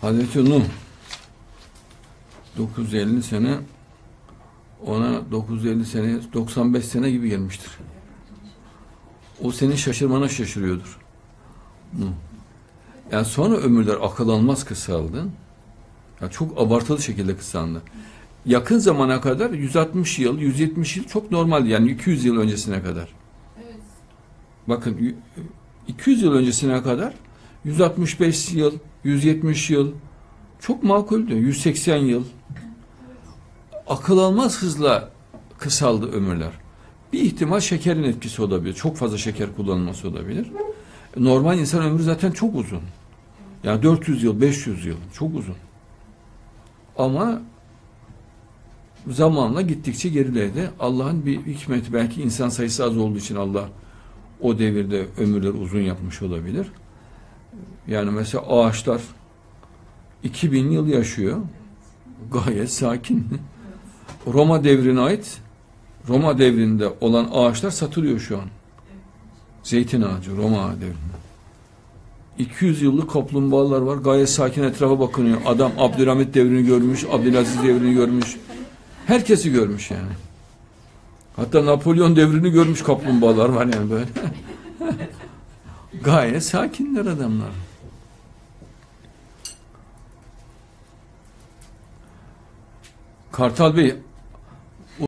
Hazreti Nuh 950 sene, ona 950 sene 95 sene gibi gelmiştir. O senin şaşırmana şaşırıyordur. Yani sonra ömürler akıl almaz kısaldı. Yani çok abartılı şekilde kısaldı. Yakın zamana kadar 160 yıl, 170 yıl çok normaldi. Yani 200 yıl öncesine kadar. Evet. Bakın 200 yıl öncesine kadar 165 yıl, 170 yıl çok makuldü. 180 yıl. Akıl almaz hızla kısaldı ömürler. Bir ihtimal şekerin etkisi olabilir. Çok fazla şeker kullanılması olabilir. Normal insan ömrü zaten çok uzun. Yani 400 yıl, 500 yıl çok uzun. Ama zamanla gittikçe geriledi. Allah'ın bir hikmeti, belki insan sayısı az olduğu için Allah o devirde ömürleri uzun yapmış olabilir. Yani mesela ağaçlar 2000 yıl yaşıyor. Gayet sakin. Roma devrine ait, Roma devrinde olan ağaçlar satılıyor şu an. Zeytin ağacı Roma devrinde. 200 yıllık kaplumbağalar var. Gayet sakin etrafa bakınıyor. Adam Abdülhamit devrini görmüş, Abdülaziz devrini görmüş. Herkesi görmüş yani. Hatta Napolyon devrini görmüş, kaplumbağalar var yani böyle. Gayet sakinler adamlar. Kartal Bey